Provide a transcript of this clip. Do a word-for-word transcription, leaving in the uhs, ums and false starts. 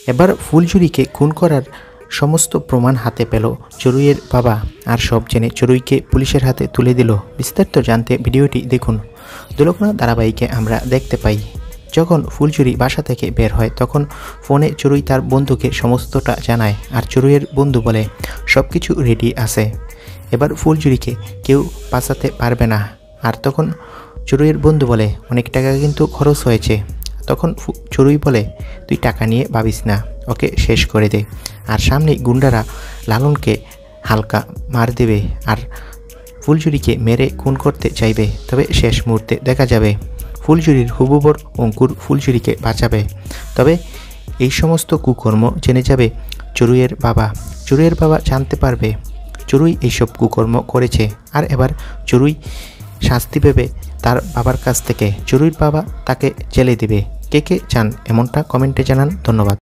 এবার ফুলঝুরিকে খুন করার সমস্ত প্রমাণ হাতে পেল চড়ুইয়ের বাবা, আর সব জেনে চড়ুইকে পুলিশের হাতে তুলে দিল। বিস্তারিত জানতে ভিডিওটি দেখুন। dhulokonat ধারাবাহিকে আমরা দেখতে পাই, যখন ফুলঝুরি বাসা থেকে বের হয় তখন ফোনে চড়ুই তার বন্ধুকে সমস্তটা জানায়, আর চড়ুইয়ের বন্ধু বলে সব কিছু রেডি আছে, এবার ফুলঝুরিকে কেউ বাঁচাতে পারবে না। আর তখন চড়ুইয়ের বন্ধু বলে অনেক টাকা কিন্তু খরচ হয়েছে। তখন চড়ুই বলে তুই টাকা নিয়ে ভাবিস না, ওকে শেষ করে দে। আর সামনে গুন্ডারা লালনকে হালকা মার দেবে আর ফুলঝুরিকে মেরে খুন করতে চাইবে। তবে শেষ মুহূর্তে দেখা যাবে ফুলঝুরির হুবুবর অঙ্কুর ফুলঝুরিকে বাঁচাবে। তবে এই সমস্ত কুকর্ম জেনে যাবে চড়ুইয়ের বাবা। চড়ুইয়ের বাবা জানতে পারবে চড়ুই এইসব কুকর্ম করেছে, আর এবার চড়ুই শাস্তি পেবে তার বাবার কাছ থেকে। চড়ুইয়ের বাবা তাকে জেলে দিবে। কে কে চান এমনটা কমেন্টে জানান। ধন্যবাদ।